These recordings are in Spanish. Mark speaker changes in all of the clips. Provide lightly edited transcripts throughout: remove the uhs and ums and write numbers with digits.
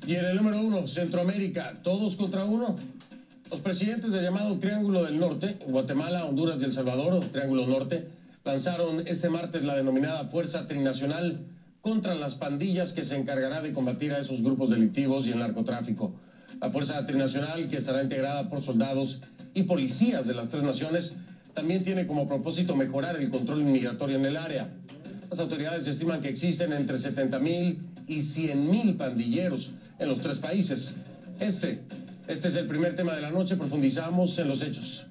Speaker 1: Y en el número 1, Centroamérica, ¿todos contra uno? Los presidentes del llamado Triángulo del Norte, Guatemala, Honduras y El Salvador, o Triángulo Norte, lanzaron este martes la denominada Fuerza Trinacional contra las pandillas que se encargará de combatir a esos grupos delictivos y el narcotráfico. La Fuerza Trinacional, que estará integrada por soldados y policías de las tres naciones, también tiene como propósito mejorar el control migratorio en el área. Las autoridades estiman que existen entre 70,000 y 100,000 pandilleros en los tres países. Este es el primer tema de la noche. Profundizamos en los hechos.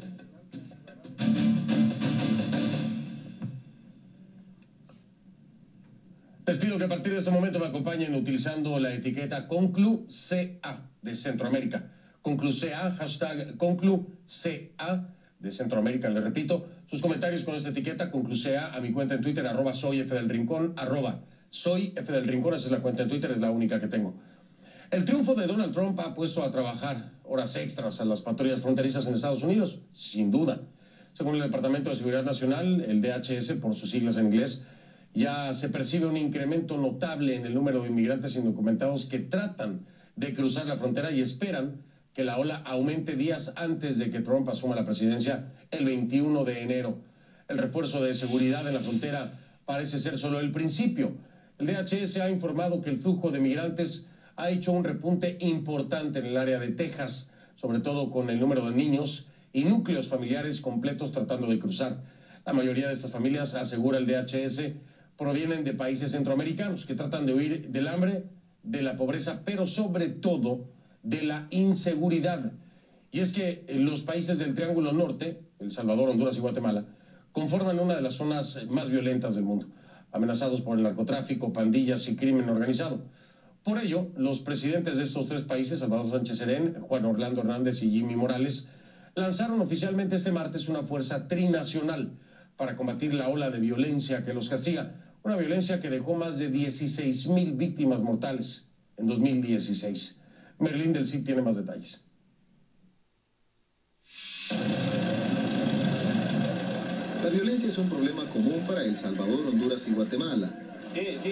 Speaker 1: Les pido que a partir de este momento me acompañen utilizando la etiqueta ConcluCA de Centroamérica. ConcluCA, hashtag ConcluCA de Centroamérica. Les repito, sus comentarios con esta etiqueta ConcluCA a mi cuenta en Twitter, @soyfdelrincón, @soyfdelrincón, esa es la cuenta en Twitter, es la única que tengo. El triunfo de Donald Trump ha puesto a trabajar horas extras a las patrullas fronterizas en Estados Unidos, sin duda. Según el Departamento de Seguridad Nacional, el DHS, por sus siglas en inglés, ya se percibe un incremento notable en el número de inmigrantes indocumentados que tratan de cruzar la frontera y esperan que la ola aumente días antes de que Trump asuma la presidencia el 21 de enero. El refuerzo de seguridad en la frontera parece ser solo el principio. El DHS ha informado que el flujo de migrantes ha hecho un repunte importante en el área de Texas, sobre todo con el número de niños y núcleos familiares completos tratando de cruzar. La mayoría de estas familias, asegura el DHS, provienen de países centroamericanos que tratan de huir del hambre, de la pobreza, pero sobre todo de la inseguridad. Y es que los países del Triángulo Norte, El Salvador, Honduras y Guatemala, conforman una de las zonas más violentas del mundo, amenazados por el narcotráfico, pandillas y crimen organizado. Por ello, los presidentes de estos tres países, Salvador Sánchez Serén, Juan Orlando Hernández y Jimmy Morales, lanzaron oficialmente este martes una fuerza trinacional para combatir la ola de violencia que los castiga. Una violencia que dejó más de 16,000 víctimas mortales en 2016. Merlín del Cid tiene más detalles.
Speaker 2: La violencia es un problema común para El Salvador, Honduras y Guatemala.
Speaker 3: Sí.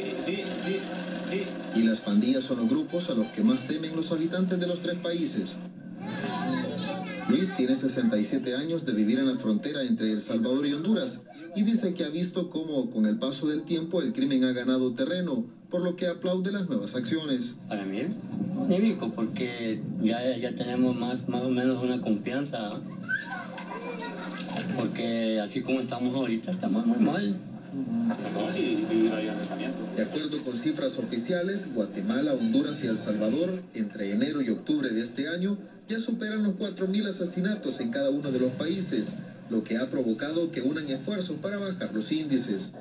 Speaker 2: Y las pandillas son los grupos a los que más temen los habitantes de los tres países. Luis tiene 67 años de vivir en la frontera entre El Salvador y Honduras y dice que ha visto cómo con el paso del tiempo el crimen ha ganado terreno, por lo que aplaude las nuevas acciones.
Speaker 4: Para mí es magnífico porque ya tenemos más o menos una confianza, porque así como estamos ahorita estamos muy mal.
Speaker 2: De acuerdo con cifras oficiales, Guatemala, Honduras y El Salvador, entre enero y octubre de este año, ya superan los 4,000 asesinatos en cada uno de los países, lo que ha provocado que unan esfuerzos para bajar los índices.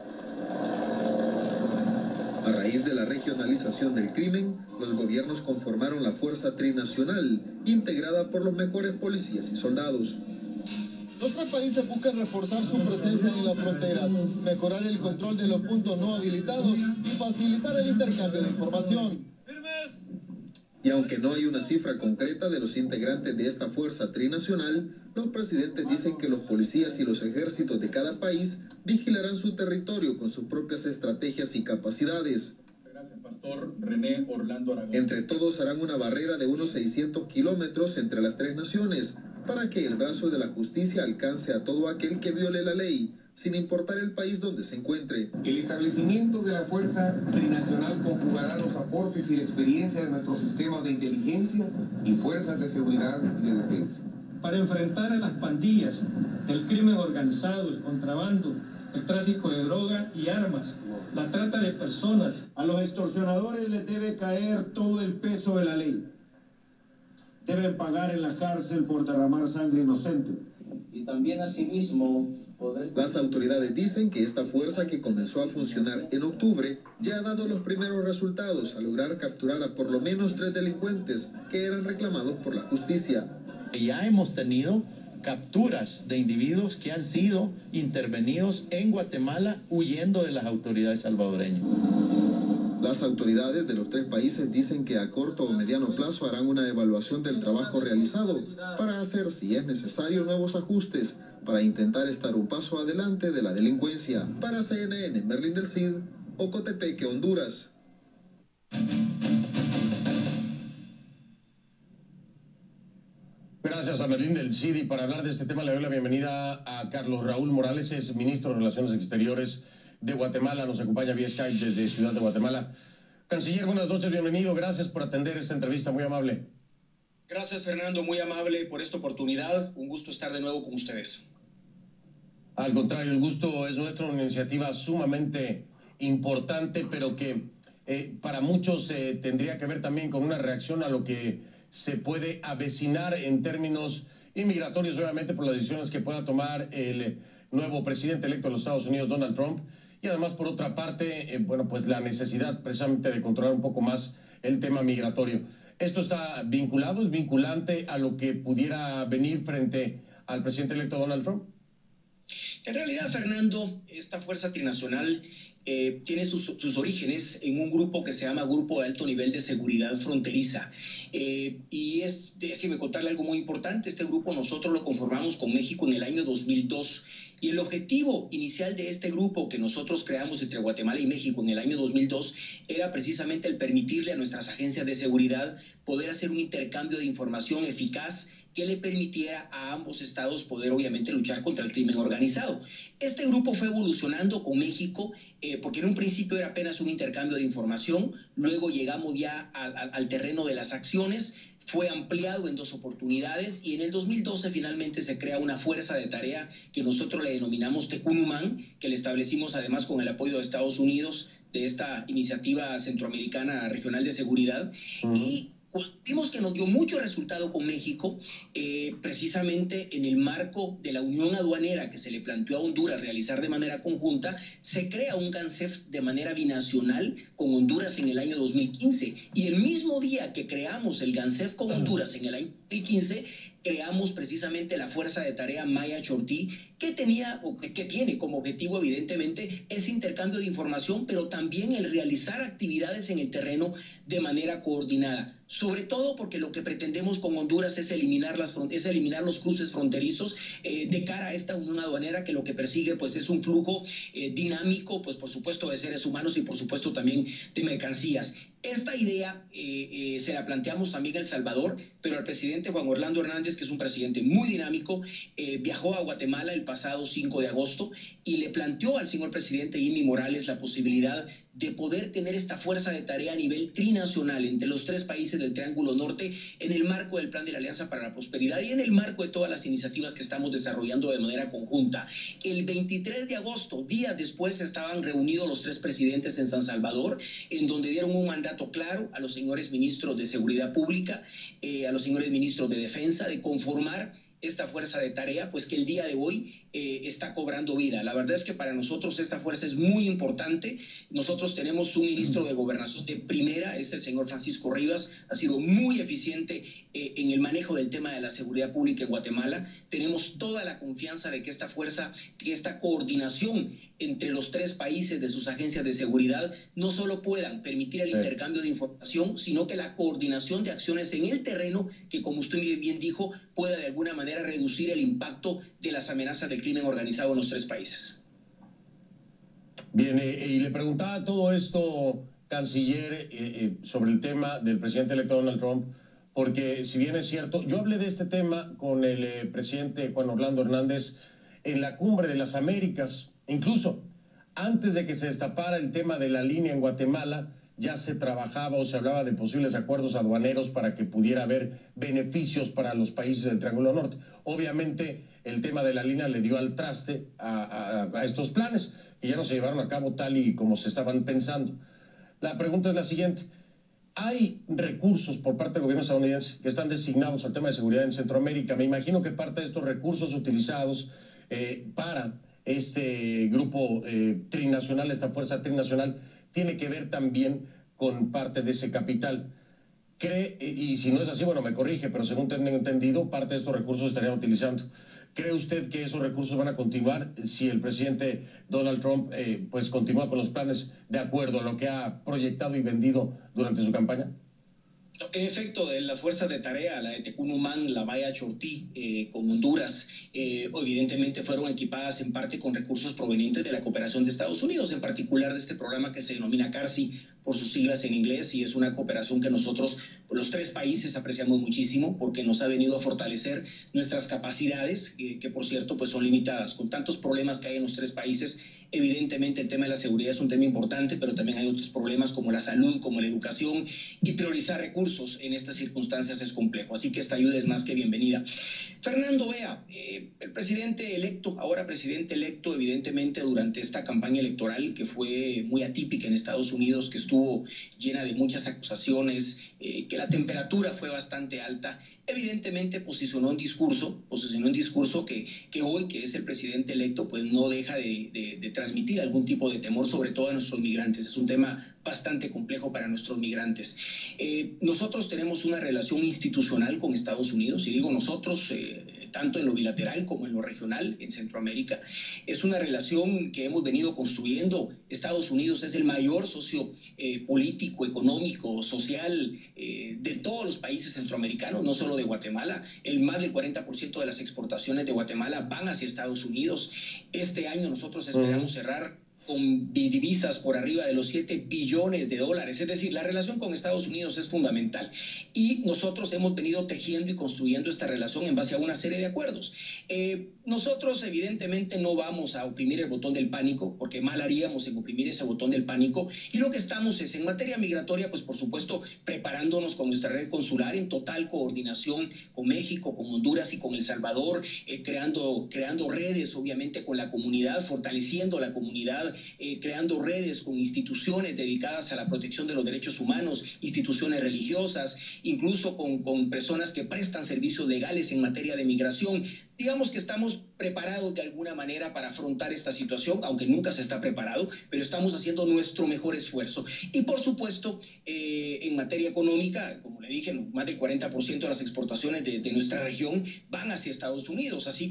Speaker 2: A raíz de la regionalización del crimen, los gobiernos conformaron la Fuerza Trinacional, integrada por los mejores policías y soldados.
Speaker 5: Los tres países buscan reforzar su presencia en las fronteras, mejorar el control de los puntos no habilitados y facilitar el intercambio de información.
Speaker 2: Y aunque no hay una cifra concreta de los integrantes de esta fuerza trinacional, los presidentes dicen que los policías y los ejércitos de cada país vigilarán su territorio con sus propias estrategias y capacidades.
Speaker 3: Gracias, Pastor René Orlando Aragón.
Speaker 2: Entre todos harán una barrera de unos 600 kilómetros entre las tres naciones, para que el brazo de la justicia alcance a todo aquel que viole la ley, sin importar el país donde se encuentre.
Speaker 6: El establecimiento de la Fuerza Trinacional conjugará los aportes y la experiencia de nuestros sistemas de inteligencia y fuerzas de seguridad y de defensa.
Speaker 7: Para enfrentar a las pandillas, el crimen organizado, el contrabando, el tráfico de droga y armas, la trata de personas.
Speaker 5: A los extorsionadores les debe caer todo el peso de la ley. Deben pagar en la cárcel por derramar sangre inocente.
Speaker 8: Y también asimismo poder...
Speaker 2: Las autoridades dicen que esta fuerza, que comenzó a funcionar en octubre, ya ha dado los primeros resultados al lograr capturar a por lo menos 3 delincuentes que eran reclamados por la justicia.
Speaker 9: Ya hemos tenido capturas de individuos que han sido intervenidos en Guatemala huyendo de las autoridades salvadoreñas.
Speaker 2: Las autoridades de los tres países dicen que a corto o mediano plazo harán una evaluación del trabajo realizado para hacer, si es necesario, nuevos ajustes para intentar estar un paso adelante de la delincuencia. Para CNN, Merlín del Cid, Ocotepeque, Honduras.
Speaker 1: San Martín del CIDI. Para hablar de este tema le doy la bienvenida a Carlos Raúl Morales, es ministro de Relaciones Exteriores de Guatemala. Nos acompaña vía Skype desde Ciudad de Guatemala. Canciller, buenas noches, bienvenido. Gracias por atender esta entrevista, muy amable.
Speaker 10: Gracias, Fernando, muy amable por esta oportunidad. Un gusto estar de nuevo con ustedes.
Speaker 1: Al contrario, el gusto es nuestro, una iniciativa sumamente importante, pero que para muchos tendría que ver también con una reacción a lo que se puede avecinar en términos inmigratorios, obviamente por las decisiones que pueda tomar el nuevo presidente electo de los Estados Unidos, Donald Trump, y además por otra parte, bueno, pues la necesidad precisamente de controlar un poco más el tema migratorio. ¿Esto está vinculado, es vinculante a lo que pudiera venir frente al presidente electo Donald Trump?
Speaker 10: En realidad, Fernando, esta fuerza trinacional tiene sus orígenes en un grupo que se llama Grupo de Alto Nivel de Seguridad Fronteriza. Y déjeme contarle algo muy importante. Este grupo nosotros lo conformamos con México en el año 2002. Y el objetivo inicial de este grupo que nosotros creamos entre Guatemala y México en el año 2002 era precisamente el permitirle a nuestras agencias de seguridad poder hacer un intercambio de información eficaz que le permitiera a ambos estados poder obviamente luchar contra el crimen organizado. Este grupo fue evolucionando con México porque en un principio era apenas un intercambio de información, luego llegamos ya al terreno de las acciones, fue ampliado en 2 oportunidades y en el 2012 finalmente se crea una fuerza de tarea que nosotros le denominamos Tecunumán, que le establecimos además con el apoyo de Estados Unidos de esta iniciativa centroamericana regional de seguridad. Y vimos que nos dio mucho resultado con México, precisamente en el marco de la unión aduanera que se le planteó a Honduras realizar de manera conjunta, se crea un GANCEF de manera binacional con Honduras en el año 2015. Y el mismo día que creamos el GANCEF con Honduras en el año 2015, creamos precisamente la Fuerza de Tarea Maya Chortí, que tenía o que tiene como objetivo evidentemente ese intercambio de información, pero también el realizar actividades en el terreno de manera coordinada. Sobre todo porque lo que pretendemos con Honduras es eliminar los cruces fronterizos de cara a esta unión aduanera que lo que persigue pues es un flujo dinámico, pues por supuesto de seres humanos y por supuesto también de mercancías. Esta idea se la planteamos también a El Salvador, pero el presidente Juan Orlando Hernández, que es un presidente muy dinámico, viajó a Guatemala el pasado 5 de agosto y le planteó al señor presidente Jimmy Morales la posibilidad de poder tener esta fuerza de tarea a nivel trinacional entre los 3 países del Triángulo Norte en el marco del Plan de la Alianza para la Prosperidad y en el marco de todas las iniciativas que estamos desarrollando de manera conjunta. El 23 de agosto, días después, estaban reunidos los 3 presidentes en San Salvador, en donde dieron un mandato claro a los señores ministros de Seguridad Pública, a los señores ministros de Defensa, de conformar esta fuerza de tarea, pues que el día de hoy está cobrando vida. La verdad es que para nosotros esta fuerza es muy importante. Nosotros tenemos un ministro de Gobernación de primera, es el señor Francisco Rivas, ha sido muy eficiente en el manejo del tema de la seguridad pública en Guatemala. Tenemos toda la confianza de que esta fuerza, que esta coordinación entre los 3 países de sus agencias de seguridad no solo puedan permitir el intercambio de información, sino que la coordinación de acciones en el terreno, que como usted bien dijo, pueda de alguna manera reducir el impacto de las amenazas del crimen organizado en los 3 países.
Speaker 1: Bien, y le preguntaba todo esto, canciller, sobre el tema del presidente electo Donald Trump, porque si bien es cierto, yo hablé de este tema con el presidente Juan Orlando Hernández en la Cumbre de las Américas, incluso antes de que se destapara el tema de la línea en Guatemala, ya se trabajaba o se hablaba de posibles acuerdos aduaneros para que pudiera haber beneficios para los países del Triángulo Norte. Obviamente, el tema de la línea le dio al traste a estos planes, que ya no se llevaron a cabo tal y como se estaban pensando. La pregunta es la siguiente. ¿Hay recursos por parte del gobierno estadounidense que están designados al tema de seguridad en Centroamérica? Me imagino que parte de estos recursos utilizados para este grupo trinacional, esta fuerza trinacional, tiene que ver también con parte de ese capital. ¿Cree, y si no es así, bueno, me corrige, pero según tengo entendido, parte de estos recursos estarían utilizando? ¿Cree usted que esos recursos van a continuar si el presidente Donald Trump pues continúa con los planes de acuerdo a lo que ha proyectado y vendido durante su campaña?
Speaker 10: En efecto, de las fuerzas de tarea, la de Tecunumán, la Maya Chortí, con Honduras, evidentemente fueron equipadas en parte con recursos provenientes de la cooperación de Estados Unidos, en particular de este programa que se denomina CARSI por sus siglas en inglés, y es una cooperación que nosotros, los tres países, apreciamos muchísimo porque nos ha venido a fortalecer nuestras capacidades, que por cierto pues son limitadas. Con tantos problemas que hay en los tres países, evidentemente el tema de la seguridad es un tema importante, pero también hay otros problemas como la salud, como la educación, y priorizar recursos en estas circunstancias es complejo. Así que esta ayuda es más que bienvenida. Fernando, vea, el presidente electo, ahora presidente electo, evidentemente durante esta campaña electoral que fue muy atípica en Estados Unidos, que estuvo llena de muchas acusaciones, que la temperatura fue bastante alta, evidentemente posicionó un discurso que hoy, que es el presidente electo, pues no deja de transmitir algún tipo de temor, sobre todo a nuestros migrantes. Es un tema bastante complejo para nuestros migrantes. Nosotros tenemos una relación institucional con Estados Unidos, y digo nosotros, tanto en lo bilateral como en lo regional en Centroamérica. Es una relación que hemos venido construyendo. Estados Unidos es el mayor socio político, económico, social de todos los países centroamericanos, no solo de Guatemala. Más del 40% de las exportaciones de Guatemala van hacia Estados Unidos. Este año nosotros esperamos cerrar con divisas por arriba de los 7 billones de dólares. Es decir, la relación con Estados Unidos es fundamental. Y nosotros hemos venido tejiendo y construyendo esta relación en base a una serie de acuerdos. Nosotros, evidentemente, no vamos a oprimir el botón del pánico, porque mal haríamos en oprimir ese botón del pánico. Y lo que estamos es, en materia migratoria, pues por supuesto, preparándonos con nuestra red consular en total coordinación con México, con Honduras y con El Salvador, creando redes, obviamente, con la comunidad, fortaleciendo la comunidad, creando redes con instituciones dedicadas a la protección de los derechos humanos, instituciones religiosas, incluso con personas que prestan servicios legales en materia de migración. Digamos que estamos preparados de alguna manera para afrontar esta situación, aunque nunca se está preparado, pero estamos haciendo nuestro mejor esfuerzo. Y por supuesto, en materia económica, como le dije, más del 40% de las exportaciones de nuestra región van hacia Estados Unidos. Así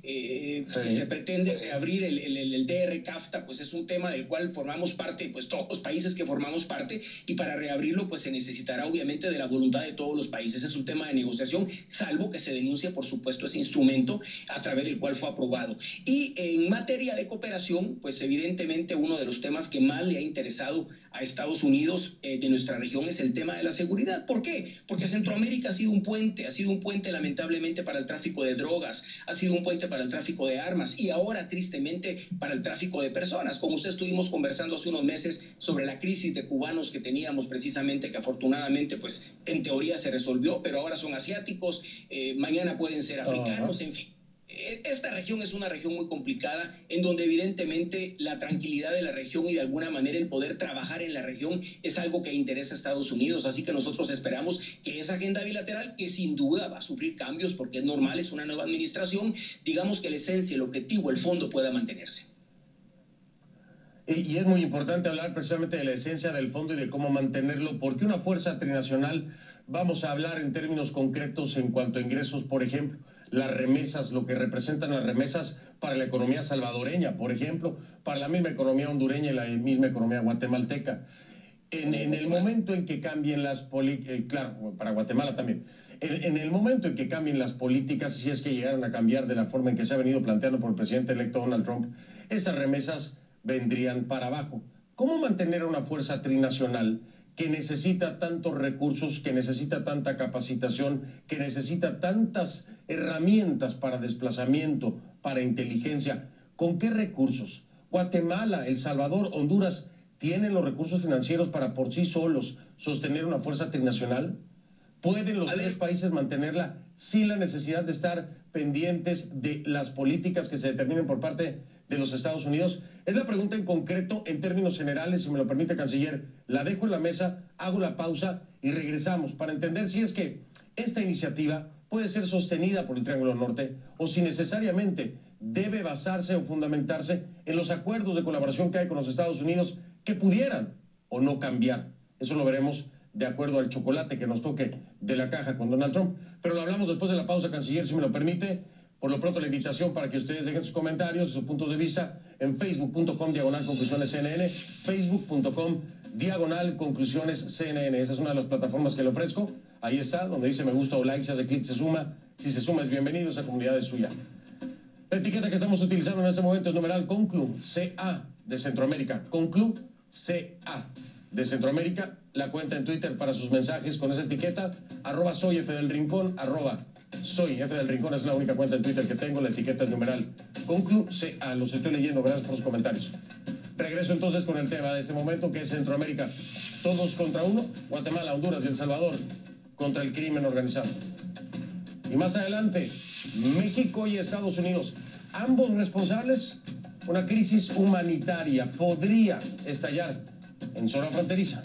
Speaker 10: que si se pretende reabrir el DR-CAFTA, pues es un tema del cual formamos parte, pues todos los países que formamos parte, y para reabrirlo pues se necesitará obviamente de la voluntad de todos los países. Es un tema de negociación, salvo que se denuncie por supuesto ese instrumento a través del cual fue aprobado. Y en materia de cooperación, pues evidentemente uno de los temas que más le ha interesado a Estados Unidos de nuestra región es el tema de la seguridad. ¿Por qué? Porque Centroamérica ha sido un puente lamentablemente para el tráfico de drogas, ha sido un puente para el tráfico de armas, y ahora tristemente para el tráfico de personas. Como usted estuvimos conversando hace unos meses sobre la crisis de cubanos que teníamos precisamente, que afortunadamente pues en teoría se resolvió, pero ahora son asiáticos, mañana pueden ser africanos, en fin. Esta región es una región muy complicada, en donde evidentemente la tranquilidad de la región y de alguna manera el poder trabajar en la región es algo que interesa a Estados Unidos. Así que nosotros esperamos que esa agenda bilateral, que sin duda va a sufrir cambios porque es normal, es una nueva administración, digamos que la esencia, el objetivo, el fondo pueda mantenerse.
Speaker 1: Y es muy importante hablar precisamente de la esencia del fondo y de cómo mantenerlo, porque una fuerza trinacional, vamos a hablar en términos concretos en cuanto a ingresos, por ejemplo, las remesas, lo que representan las remesas para la economía salvadoreña, por ejemplo, para la misma economía hondureña y la misma economía guatemalteca. En el momento en que cambien las políticas, claro, para Guatemala también, en el momento en que cambien las políticas, si es que llegaran a cambiar de la forma en que se ha venido planteando por el presidente electo Donald Trump, esas remesas vendrían para abajo. ¿Cómo mantener a una fuerza trinacional que necesita tantos recursos, que necesita tanta capacitación, que necesita tantas herramientas para desplazamiento, para inteligencia? ¿Con qué recursos? Guatemala, El Salvador, Honduras, ¿tienen los recursos financieros para por sí solos sostener una fuerza trinacional? ¿Pueden los tres países mantenerla sin la necesidad de estar pendientes de las políticas que se determinen por parte de los Estados Unidos? Es la pregunta en concreto, en términos generales, si me lo permite, canciller. La dejo en la mesa, hago la pausa y regresamos para entender si es que esta iniciativa puede ser sostenida por el Triángulo Norte o si necesariamente debe basarse o fundamentarse en los acuerdos de colaboración que hay con los Estados Unidos, que pudieran o no cambiar. Eso lo veremos de acuerdo al chocolate que nos toque de la caja con Donald Trump. Pero lo hablamos después de la pausa, canciller, si me lo permite. Por lo pronto, la invitación para que ustedes dejen sus comentarios y sus puntos de vista en facebook.com/conclusionescnn, facebook.com /conclusiones CNN. Esa es una de las plataformas que le ofrezco. Ahí está, donde dice me gusta o like, si hace clic se suma. Si se suma es bienvenido, esa comunidad es suya. La etiqueta que estamos utilizando en este momento es numeral Conclu CA de Centroamérica. Conclu CA de Centroamérica. La cuenta en Twitter para sus mensajes con esa etiqueta, @soyfdelrincón, @soyfdelrincón es la única cuenta en Twitter que tengo. La etiqueta es numeral Conclu CA. Los estoy leyendo, gracias por los comentarios. Regreso entonces con el tema de este momento, que es Centroamérica. Todos contra uno, Guatemala, Honduras y El Salvador contra el crimen organizado. Y más adelante, México y Estados Unidos, ambos responsables. Una crisis humanitaria podría estallar en zona fronteriza.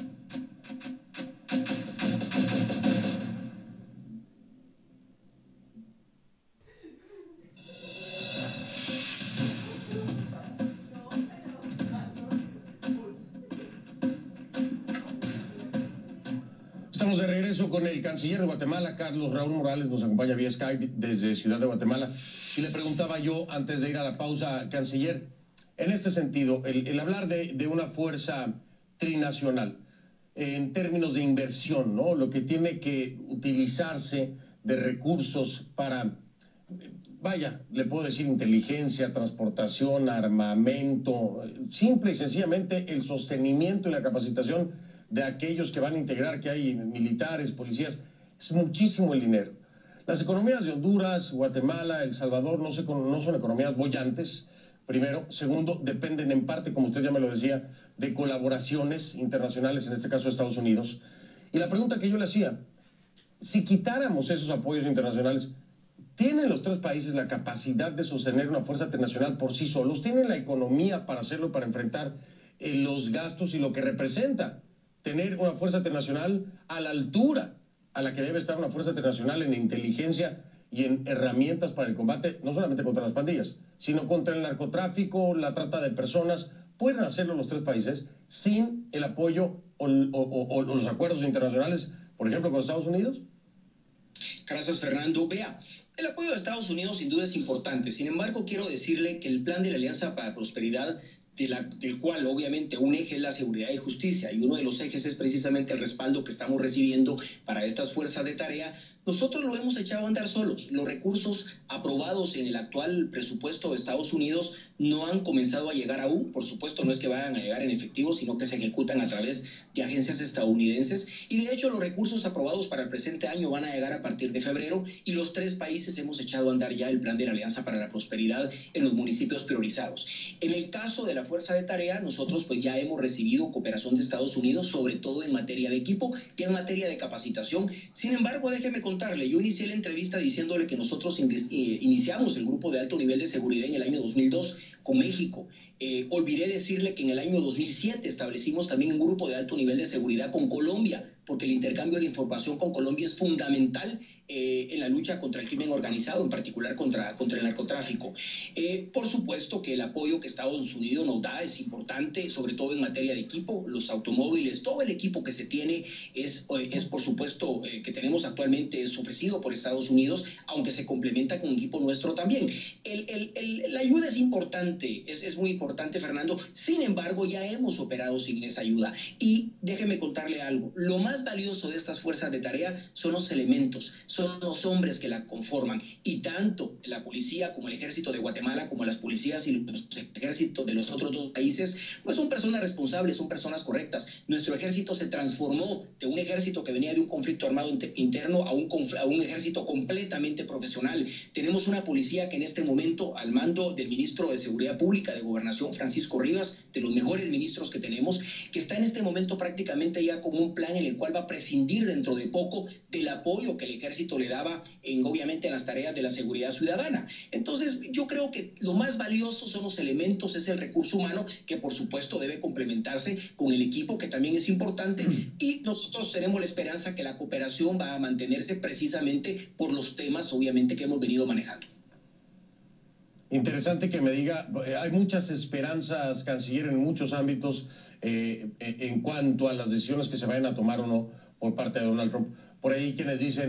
Speaker 1: Estamos de regreso con el canciller de Guatemala, Carlos Raúl Morales, nos acompaña vía Skype desde Ciudad de Guatemala. Y le preguntaba yo, antes de ir a la pausa, canciller, en este sentido, el hablar de una fuerza trinacional, en términos de inversión, ¿no? Lo que tiene que utilizarse de recursos para, vaya, le puedo decir inteligencia, transportación, armamento, simple y sencillamente el sostenimiento y la capacitación de aquellos que van a integrar, que hay militares, policías, es muchísimo el dinero. Las economías de Honduras, Guatemala, El Salvador no son economías bollantes, primero. Segundo, dependen en parte, como usted ya me lo decía, de colaboraciones internacionales, en este caso Estados Unidos. Y la pregunta que yo le hacía, si quitáramos esos apoyos internacionales, ¿tienen los tres países la capacidad de sostener una fuerza internacional por sí solos? ¿Tienen la economía para hacerlo, para enfrentar los gastos y lo que representa tener una fuerza internacional a la altura a la que debe estar una fuerza internacional en inteligencia y en herramientas para el combate, no solamente contra las pandillas, sino contra el narcotráfico, la trata de personas? ¿Pueden hacerlo los tres países sin el apoyo o los acuerdos internacionales, por ejemplo, con Estados Unidos?
Speaker 10: Gracias, Fernando. Vea, el apoyo de Estados Unidos sin duda es importante. Sin embargo, quiero decirle que el plan de la Alianza para la Prosperidad, del cual obviamente un eje es la seguridad y justicia, y uno de los ejes es precisamente el respaldo que estamos recibiendo para estas fuerzas de tarea, nosotros lo hemos echado a andar solos. Los recursos aprobados en el actual presupuesto de Estados Unidos no han comenzado a llegar aún. Por supuesto, no es que vayan a llegar en efectivo, sino que se ejecutan a través de agencias estadounidenses. Y de hecho, los recursos aprobados para el presente año van a llegar a partir de febrero, y los tres países hemos echado a andar ya el plan de la Alianza para la Prosperidad en los municipios priorizados. En el caso de la fuerza de tarea, nosotros pues ya hemos recibido cooperación de Estados Unidos, sobre todo en materia de equipo y en materia de capacitación. Sin embargo, déjeme contarle, yo inicié la entrevista diciéndole que nosotros iniciamos el grupo de alto nivel de seguridad en el año 2002 con México. Olvidé decirle que en el año 2007 establecimos también un grupo de alto nivel de seguridad con Colombia, porque el intercambio de información con Colombia es fundamental en la lucha contra el crimen organizado, en particular contra el narcotráfico. Por supuesto que el apoyo que Estados Unidos nos da es importante, sobre todo en materia de equipo, los automóviles, todo el equipo que se tiene es por supuesto, que tenemos actualmente es ofrecido por Estados Unidos, aunque se complementa con equipo nuestro también. La ayuda es importante, es muy importante, Fernando. Sin embargo, ya hemos operado sin esa ayuda. Y déjeme contarle algo, lo más valioso de estas fuerzas de tarea son los elementos, son los hombres que la conforman, y tanto la policía como el ejército de Guatemala, como las policías y los ejércitos de los otros dos países, pues son personas responsables, son personas correctas. Nuestro ejército se transformó de un ejército que venía de un conflicto armado interno a un ejército completamente profesional. Tenemos una policía que en este momento, al mando del ministro de Seguridad Pública de Gobernación, Francisco Rivas, de los mejores ministros que tenemos, que está en este momento prácticamente ya con un plan en el cual va a prescindir dentro de poco del apoyo que el ejército le daba obviamente en las tareas de la seguridad ciudadana. Entonces, yo creo que lo más valioso son los elementos, es el recurso humano, que por supuesto debe complementarse con el equipo, que también es importante, y nosotros tenemos la esperanza que la cooperación va a mantenerse precisamente por los temas, obviamente, que hemos venido manejando.
Speaker 1: Interesante que me diga, hay muchas esperanzas, canciller, en muchos ámbitos en cuanto a las decisiones que se vayan a tomar o no por parte de Donald Trump. Por ahí quienes dicen,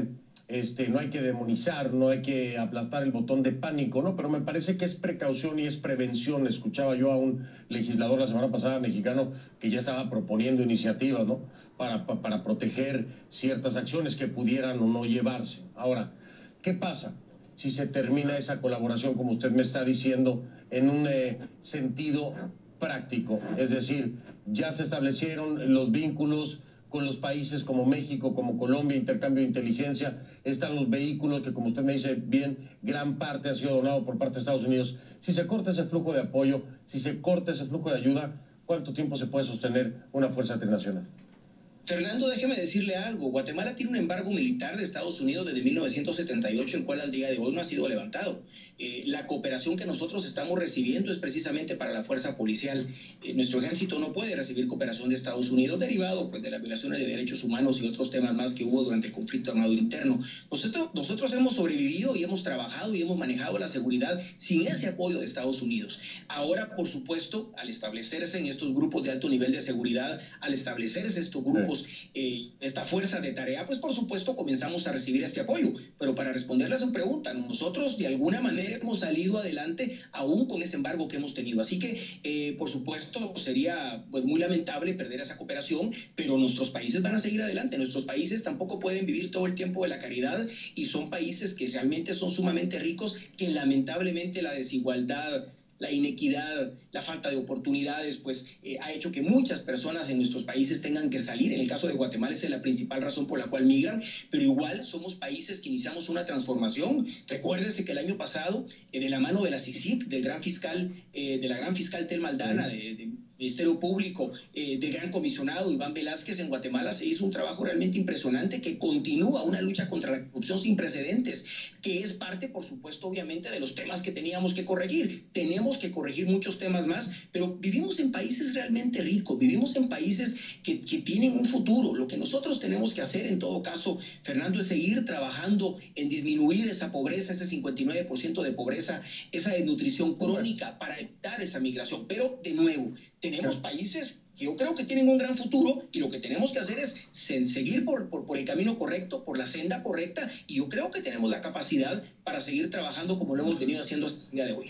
Speaker 1: no hay que demonizar, no hay que aplastar el botón de pánico, ¿no? Pero me parece que es precaución y es prevención. Escuchaba yo a un legislador la semana pasada mexicano que ya estaba proponiendo iniciativas, ¿no? Para proteger ciertas acciones que pudieran o no llevarse. Ahora, ¿qué pasa si se termina esa colaboración, como usted me está diciendo, en un sentido práctico? Es decir, ya se establecieron los vínculos con los países como México, como Colombia, intercambio de inteligencia, están los vehículos que, como usted me dice bien, gran parte ha sido donado por parte de Estados Unidos. Si se corta ese flujo de apoyo, si se corta ese flujo de ayuda, ¿cuánto tiempo se puede sostener una fuerza internacional?
Speaker 10: Fernando, déjeme decirle algo. Guatemala tiene un embargo militar de Estados Unidos desde 1978, el cual al día de hoy no ha sido levantado. La cooperación que nosotros estamos recibiendo es precisamente para la fuerza policial. Nuestro ejército no puede recibir cooperación de Estados Unidos derivado pues, de las violaciones de derechos humanos y otros temas más que hubo durante el conflicto armado interno. Nosotros hemos sobrevivido y hemos trabajado y hemos manejado la seguridad sin ese apoyo de Estados Unidos. Ahora, por supuesto, al establecerse en estos grupos de alto nivel de seguridad, al establecerse estos grupos, esta fuerza de tarea, pues por supuesto comenzamos a recibir este apoyo. Pero para responderle a su pregunta, nosotros de alguna manera hemos salido adelante aún con ese embargo que hemos tenido. Así que, por supuesto, sería pues muy lamentable perder esa cooperación, pero nuestros países van a seguir adelante. Nuestros países tampoco pueden vivir todo el tiempo de la caridad y son países que realmente son sumamente ricos, que lamentablemente la desigualdad, la inequidad, la falta de oportunidades, pues ha hecho que muchas personas en nuestros países tengan que salir. En el caso de Guatemala esa es la principal razón por la cual migran, pero igual somos países que iniciamos una transformación. Recuérdese que el año pasado, de la mano de la CICIG, del gran fiscal, de la gran fiscal Telma Aldana, del Ministerio Público, del gran comisionado Iván Velázquez, en Guatemala se hizo un trabajo realmente impresionante que continúa una lucha contra la corrupción sin precedentes, que es parte, por supuesto, obviamente, de los temas que teníamos que corregir. Tenemos que corregir muchos temas más, pero vivimos en países realmente ricos, vivimos en países que tienen un futuro. Lo que nosotros tenemos que hacer, en todo caso, Fernando, es seguir trabajando en disminuir esa pobreza, ese 59% de pobreza, esa desnutrición crónica, para evitar esa migración. Pero, de nuevo, tenemos países que yo creo que tienen un gran futuro y lo que tenemos que hacer es seguir por el camino correcto, por la senda correcta, y yo creo que tenemos la capacidad para seguir trabajando como lo hemos venido haciendo hasta el día de hoy.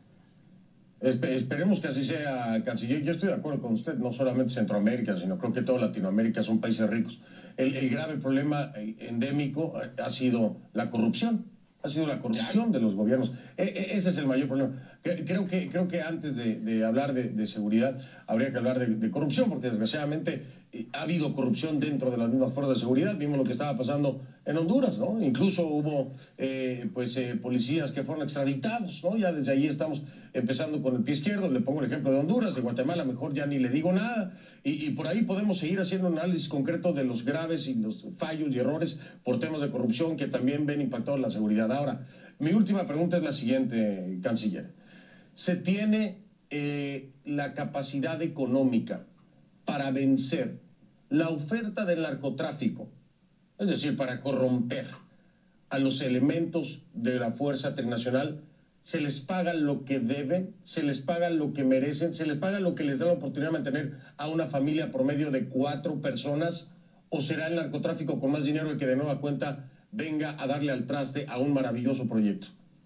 Speaker 1: Esperemos que así sea, canciller. Yo estoy de acuerdo con usted, no solamente Centroamérica, sino creo que toda Latinoamérica son países ricos. El grave problema endémico ha sido la corrupción. Ha sido la corrupción de los gobiernos. Ese es el mayor problema. Creo que antes de hablar de seguridad habría que hablar de corrupción, porque desgraciadamente ha habido corrupción dentro de las mismas fuerzas de seguridad. Vimos lo que estaba pasando en Honduras, ¿no? Incluso hubo policías que fueron extraditados, ¿no? Ya desde ahí estamos empezando con el pie izquierdo. Le pongo el ejemplo de Honduras, de Guatemala, mejor ya ni le digo nada. Y por ahí podemos seguir haciendo un análisis concreto de los graves y los fallos y errores por temas de corrupción que también ven impactados la seguridad. Ahora, mi última pregunta es la siguiente, canciller. ¿Se tiene la capacidad económica para vencer la oferta del narcotráfico, es decir, para corromper a los elementos de la fuerza trinacional? ¿Se les paga lo que deben? ¿Se les paga lo que merecen? ¿Se les paga lo que les da la oportunidad de mantener a una familia promedio de 4 personas? ¿O será el narcotráfico con más dinero el que de nueva cuenta venga a darle al traste a un maravilloso proyecto?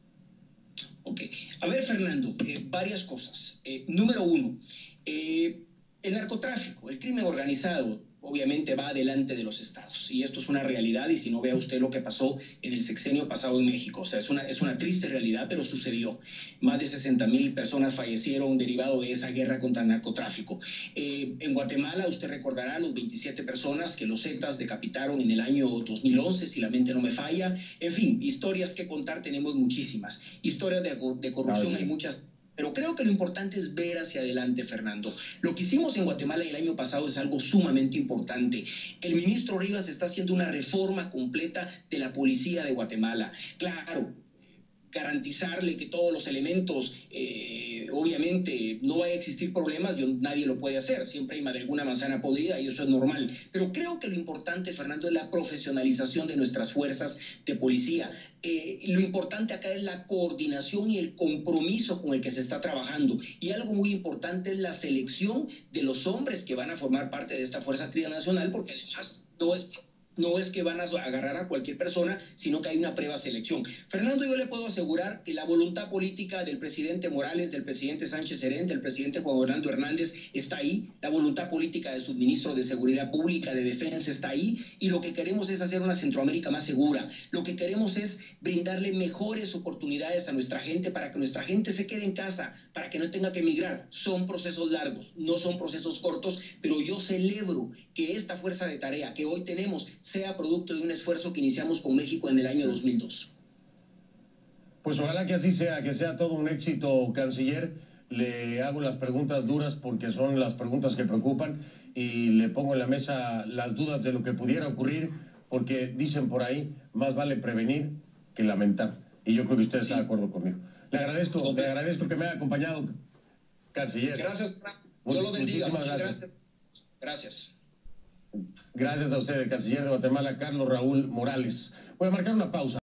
Speaker 10: Ok. A ver, Fernando, varias cosas. Número uno, el narcotráfico, el crimen organizado, obviamente va adelante de los estados. Y esto es una realidad, y si no, vea usted lo que pasó en el sexenio pasado en México. O sea, es una triste realidad, pero sucedió. Más de 60,000 personas fallecieron derivado de esa guerra contra el narcotráfico. En Guatemala, usted recordará los 27 personas que los Zetas decapitaron en el año 2011, si la mente no me falla. En fin, historias que contar tenemos muchísimas. Historias de corrupción hay muchas. Pero creo que lo importante es ver hacia adelante, Fernando. Lo que hicimos en Guatemala el año pasado es algo sumamente importante. El ministro Rivas está haciendo una reforma completa de la policía de Guatemala. Claro, garantizarle que todos los elementos, obviamente no va a existir problemas, nadie lo puede hacer, siempre hay alguna manzana podrida y eso es normal, pero creo que lo importante, Fernando, es la profesionalización de nuestras fuerzas de policía. Lo importante acá es la coordinación y el compromiso con el que se está trabajando, y algo muy importante es la selección de los hombres que van a formar parte de esta fuerza trinacional, porque además no es No es que van a agarrar a cualquier persona, sino que hay una prueba selección. Fernando, yo le puedo asegurar que la voluntad política del presidente Morales, del presidente Sánchez Serén, del presidente Juan Orlando Hernández está ahí, la voluntad política de su ministro de Seguridad Pública, de Defensa está ahí, y lo que queremos es hacer una Centroamérica más segura. Lo que queremos es brindarle mejores oportunidades a nuestra gente para que nuestra gente se quede en casa, para que no tenga que emigrar. Son procesos largos, no son procesos cortos, pero yo celebro que esta fuerza de tarea que hoy tenemos sea producto de un esfuerzo que iniciamos con México en el año 2002.
Speaker 1: Pues ojalá que así sea, que sea todo un éxito, canciller. Le hago las preguntas duras porque son las preguntas que preocupan y le pongo en la mesa las dudas de lo que pudiera ocurrir, porque dicen por ahí, más vale prevenir que lamentar. Y yo creo que usted está de acuerdo conmigo. Le agradezco que me haya acompañado, canciller.
Speaker 10: Gracias. Dios lo bendiga.
Speaker 1: Muchísimas gracias.
Speaker 10: Gracias.
Speaker 1: Gracias a usted, el canciller de Guatemala, Carlos Raúl Morales. Voy a marcar una pausa.